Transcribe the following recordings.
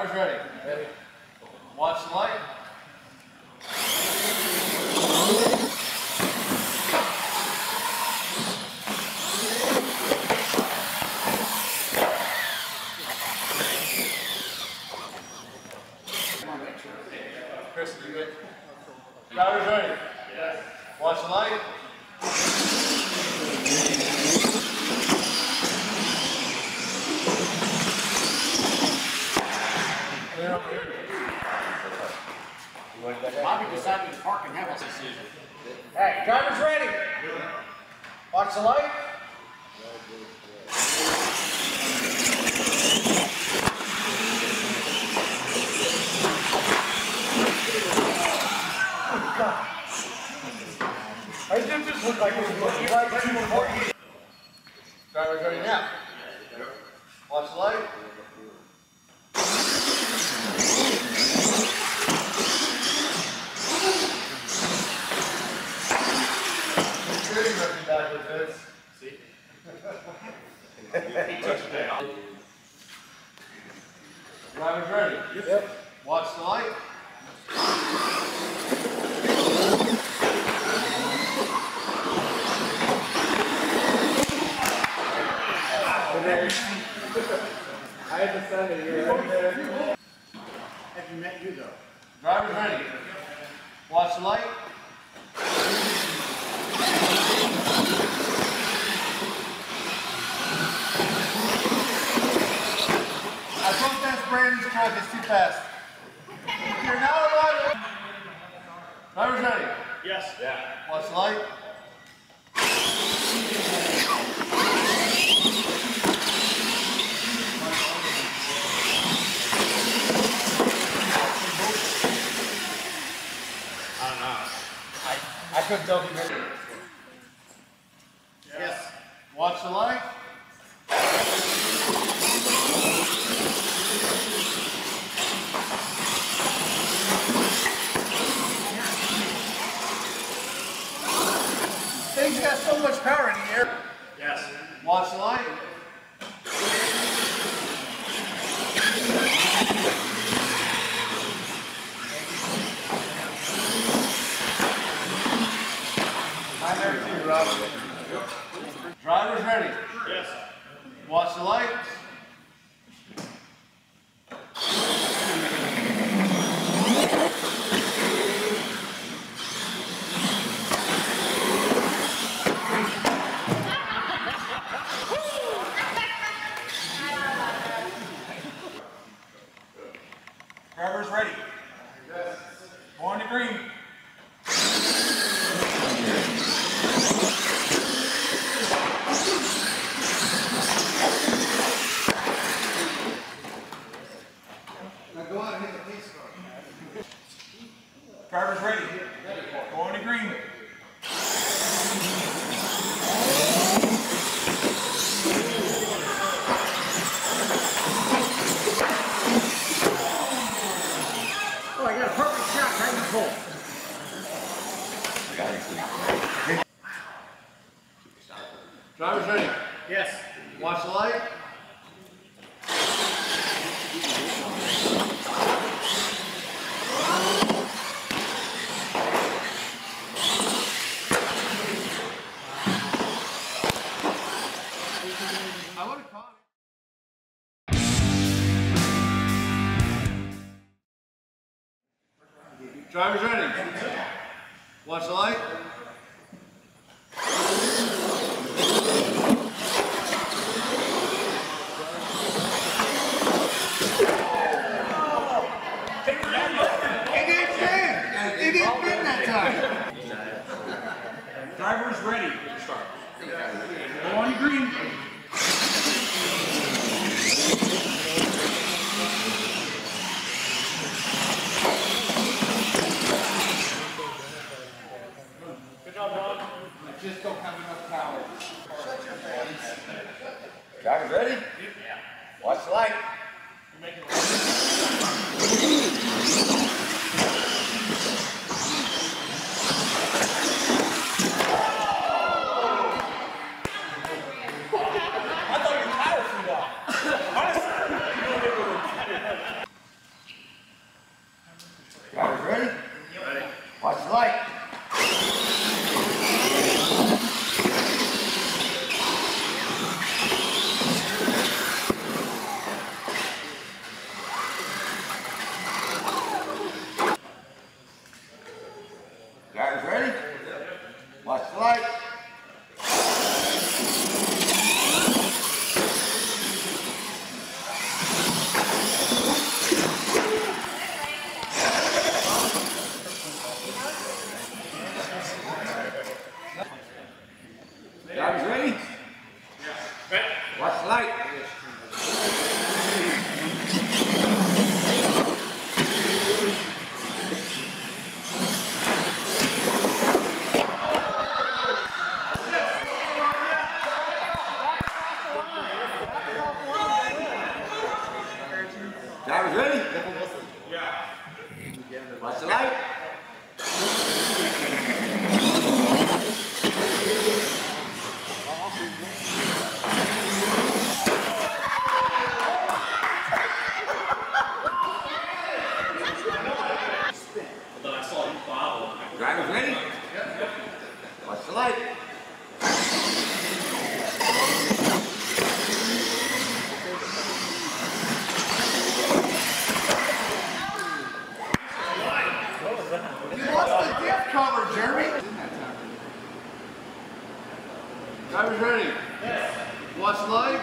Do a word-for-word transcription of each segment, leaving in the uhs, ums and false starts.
Drivers ready. Ready. Watch the light. Chris, you good? Drivers ready. Yes. Watch the light. Bobby decided to park and have a decision. Hey, drivers ready. Watch the light. Oh, God. I did just look like it was looking like two more. Drivers ready now. Watch the light. Back with this. See? He took it down. Drivers ready? Yep. Watch the light. I had to send it here. Right there. Have you met you though? Drivers ready? Watch the light. I protest Brandon's truck is too fast. You're now alive. Drivers ready? Yes. Yeah. Watch the light. I don't know. I, I couldn't tell if you heard it. Yes. Watch the light. Thing's got so much power in the air. Yes. Watch the light. I'm there too, Rob. Drivers ready? Yes. Watch the light. Drivers ready? Yes. Going to green. Now go out and hit the police car. Drivers ready? Going to green. Oh, I got a perfect shot right in the pole. Drivers ready? Yes. Watch the light. I would have caught it. Drivers ready? Watch the light. It didn't bend that time. Drivers ready. Going to green. Good job, Ron. I just don't have enough power. Shut your face. Drivers ready? Yeah. Watch the light. You're making Drivers ready? Yeah. Watch the light. Drivers ready? Watch the light. You lost the gift cover, Jeremy. Drivers ready? Yes. Watch the light.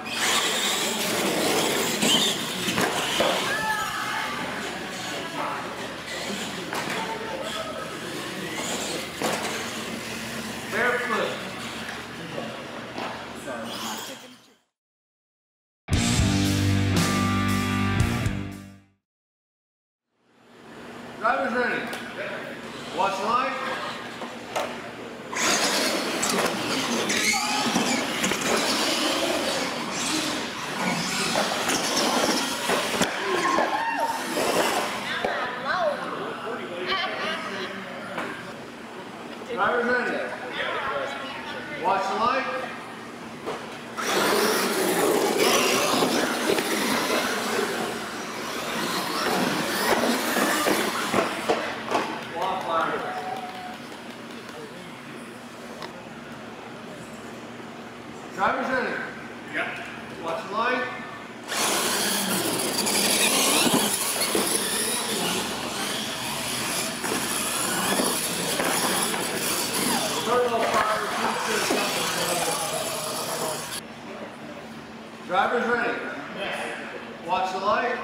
Barefoot. Drivers ready? Watch the light. Drivers ready? Watch the light. Drivers ready? Yep. Watch the light. Turbo fire. Drivers ready? Yes. Watch the light.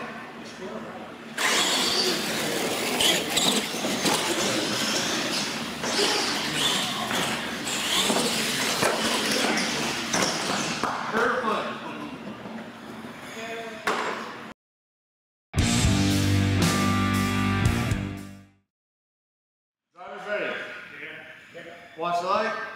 Drivers ready? Yeah. Watch the light.